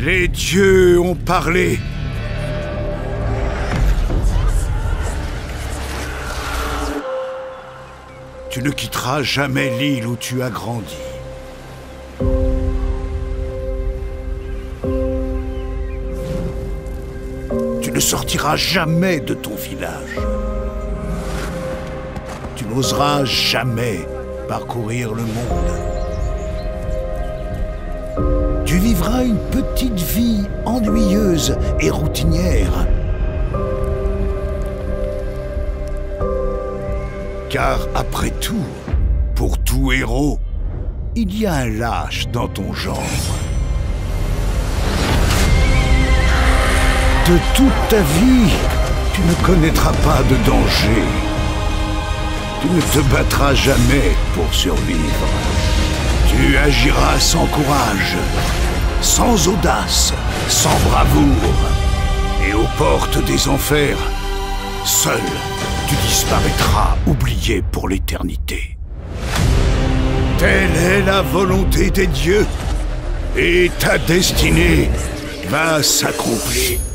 Les dieux ont parlé. Tu ne quitteras jamais l'île où tu as grandi. Tu ne sortiras jamais de ton village. Tu n'oseras jamais parcourir le monde. Tu vivras une petite vie ennuyeuse et routinière. Car après tout, pour tout héros, il y a un lâche dans ton genre. De toute ta vie, tu ne connaîtras pas de danger. Tu ne te battras jamais pour survivre. Tu agiras sans courage, sans audace, sans bravoure. Et aux portes des enfers, seul, tu disparaîtras, oublié pour l'éternité. Telle est la volonté des dieux, et ta destinée va s'accomplir.